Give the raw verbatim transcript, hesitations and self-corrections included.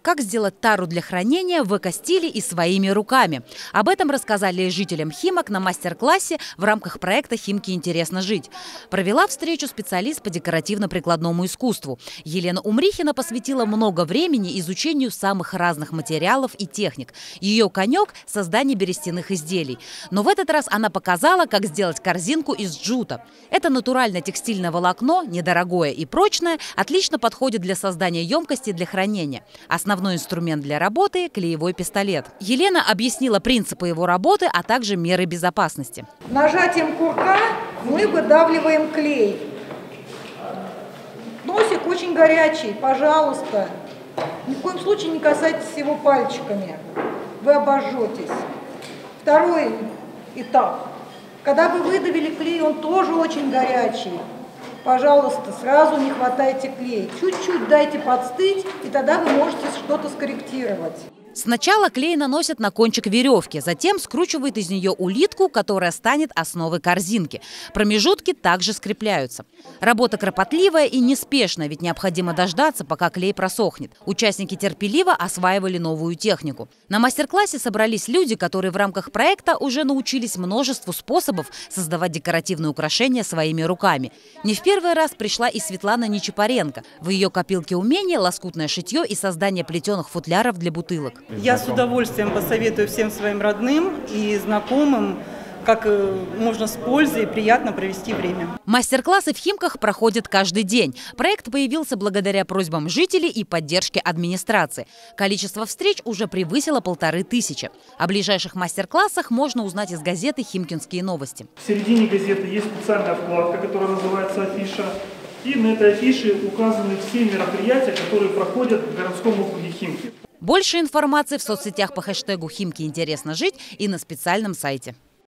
Как сделать тару для хранения в эко-стиле и своими руками? Об этом рассказали жителям Химок на мастер-классе в рамках проекта «Химки интересно жить». Провела встречу специалист по декоративно-прикладному искусству. Елена Умрихина посвятила много времени изучению самых разных материалов и техник. Ее конек – создание берестяных изделий. Но в этот раз она показала, как сделать корзинку из джута. Это натуральное текстильное волокно, недорогое и прочное, отлично подходит для создания емкости для хранения. Основной инструмент для работы – клеевой пистолет. Елена объяснила принципы его работы, а также меры безопасности. Нажатием курка мы выдавливаем клей. Носик очень горячий, пожалуйста. Ни в коем случае не касайтесь его пальчиками. Вы обожжетесь. Второй этап. Когда вы выдавили клей, он тоже очень горячий. Пожалуйста, сразу не хватайте клей. Чуть-чуть дайте подстыть, и тогда вы можете что-то скорректировать. Сначала клей наносят на кончик веревки, затем скручивают из нее улитку, которая станет основой корзинки. Промежутки также скрепляются. Работа кропотливая и неспешная, ведь необходимо дождаться, пока клей просохнет. Участники терпеливо осваивали новую технику. На мастер-классе собрались люди, которые в рамках проекта уже научились множеству способов создавать декоративные украшения своими руками. Не в первый раз пришла и Светлана Нечапаренко. В ее копилке умений лоскутное шитье и создание плетеных футляров для бутылок. Я с удовольствием посоветую всем своим родным и знакомым, как можно с пользой и приятно провести время. Мастер-классы в Химках проходят каждый день. Проект появился благодаря просьбам жителей и поддержке администрации. Количество встреч уже превысило полторы тысячи. О ближайших мастер-классах можно узнать из газеты «Химкинские новости». В середине газеты есть специальная вкладка, которая называется «Афиша». И на этой афише указаны все мероприятия, которые проходят в городском округе Химки. Больше информации в соцсетях по хэштегу «Химки интересно жить» и на специальном сайте.